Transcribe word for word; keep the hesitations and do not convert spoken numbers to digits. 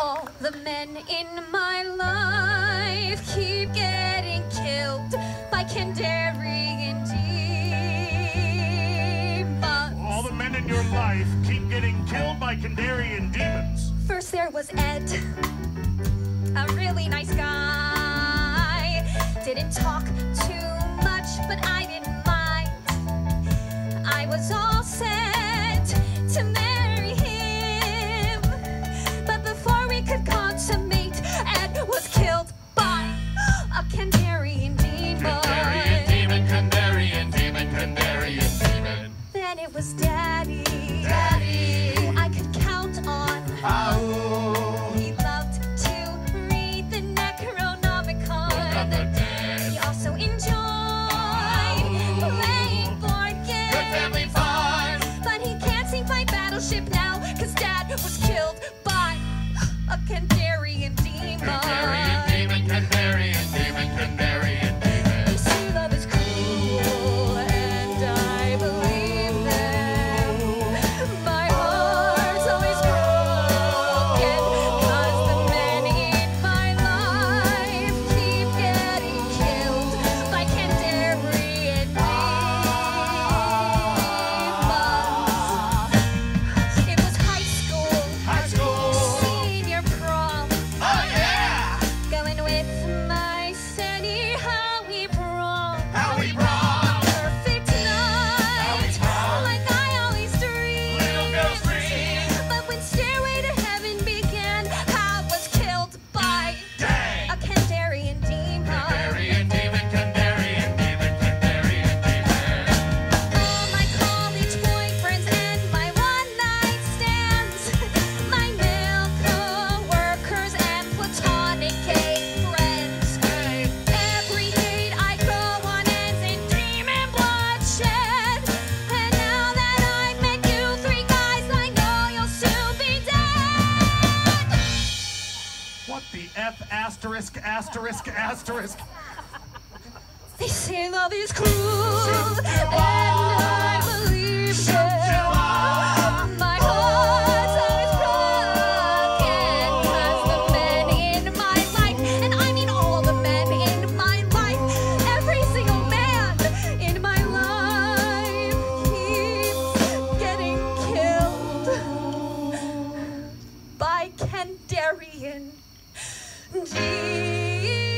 All the men in my life keep getting killed by Candarian demons. All the men in your life keep getting killed by Candarian demons. First there was Ed, a really nice guy. Didn't talk too much, but I didn't mind. I was all set to marry him, but before we could consummate, Ed was killed by a Candarian demon. Candarian demon, Candarian demon, Candarian demon. Then it was Daddy, Daddy, who I could count on. Oh, He loved to read the Necronomicon. Book of the Dead. He also enjoyed playing board games. Good family fun. But he can't sing my battleship now, cause Dad was killed by a Candarian demon. Candarian demon, Candarian demon, Candarian demon. They say love is cruel, and I believe them. My heart's always broken, cause the men in my life keep getting killed by Candarian demons. It was high school, High school. senior prom, Oh yeah, going with my Sunny, how we prom. how we brought Perfect night, prom. like I always dreamed. Little girls dream. But when Stairway to Heaven began, I was killed by Dang. a Candarian demon. Candarian demon, Candarian demon, Candarian demon. All my college boyfriends and my one-night stands, my male co-workers and platonic gay friends. Every date I go on ends in demon bloodshed. And now that I've met you three guys, I know you'll soon be dead. What the F asterisk asterisk asterisk? They say love is cruel, and I believe them. My heart's always broken, cause the men in my life, and I mean all the men in my life, every single man in my life keeps getting killed by Candarian demons.